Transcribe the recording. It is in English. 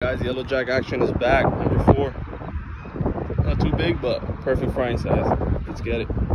guys, yellow jack action is back. Number 4. Not too big, but perfect frying size. Let's get it.